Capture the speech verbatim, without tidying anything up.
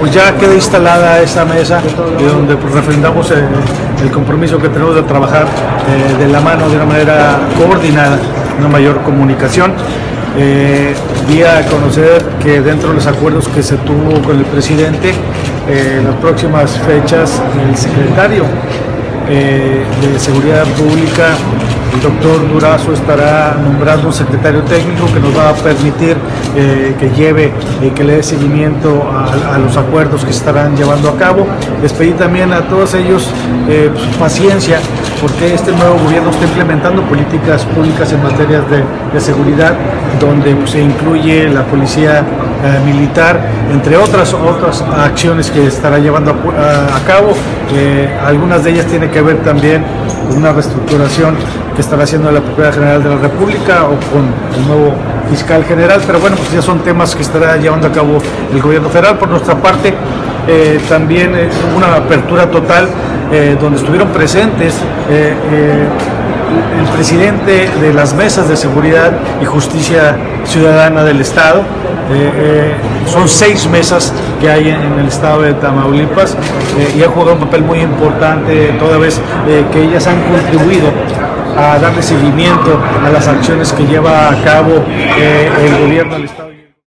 Pues ya queda instalada esta mesa eh, donde pues, refrendamos eh, el compromiso que tenemos de trabajar eh, de la mano de una manera coordinada, una mayor comunicación. Eh, di a conocer que dentro de los acuerdos que se tuvo con el presidente, eh, en las próximas fechas el secretario eh, de Seguridad Pública, el doctor Durazo, estará nombrando un secretario técnico que nos va a permitir eh, que lleve y eh, que le dé seguimiento a, a los acuerdos que se estarán llevando a cabo. Les pedí también a todos ellos eh, pues, paciencia, porque este nuevo gobierno está implementando políticas públicas en materia de, de seguridad, donde pues, se incluye la policía eh, militar, entre otras otras acciones que estará llevando a, a, a cabo. Eh, algunas de ellas tienen que ver también con una reestructuración que estará haciendo la Procuraduría General de la República o con el nuevo fiscal general, pero bueno, pues ya son temas que estará llevando a cabo el gobierno federal. Por nuestra parte, eh, también eh, una apertura total eh, donde estuvieron presentes eh, eh, el presidente de las mesas de seguridad y justicia ciudadana del estado. Eh, eh, son seis mesas que hay en, en el estado de Tamaulipas eh, y han jugado un papel muy importante toda vez eh, que ellas han contribuido a darle seguimiento a las acciones que lleva a cabo eh, el gobierno del estado.